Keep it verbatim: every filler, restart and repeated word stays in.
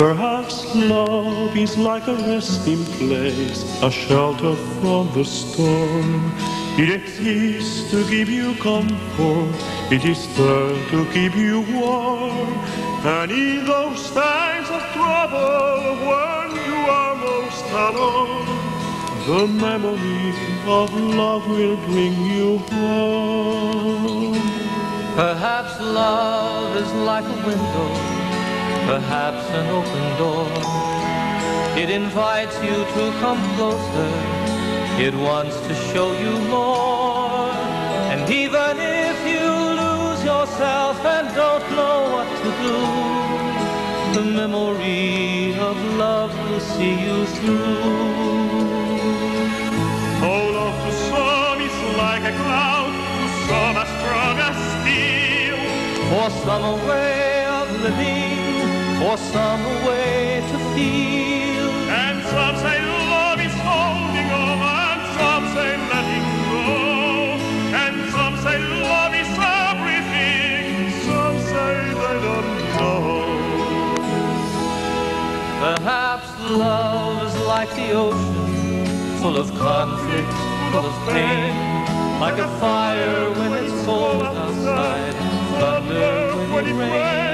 Perhaps love is like a resting place, a shelter from the storm. It exists to give you comfort, it is there to keep you warm. And in those times of trouble, when you are most alone, the memory of love will bring you home. Perhaps love is like a window, perhaps an open door. It invites you to come closer, it wants to show you more. And even if you lose yourself and don't know what to do, the memory of love will see you through. Oh, love to some is like a cloud, to some as strong as steel. For some a way of living, for some a way to feel. And some say love is holding on, and some say letting go. And some say love is everything, some say they don't know. Perhaps love is like the ocean, full of conflict, full of pain. Like a fire when it's cold outside, thunder when it rains.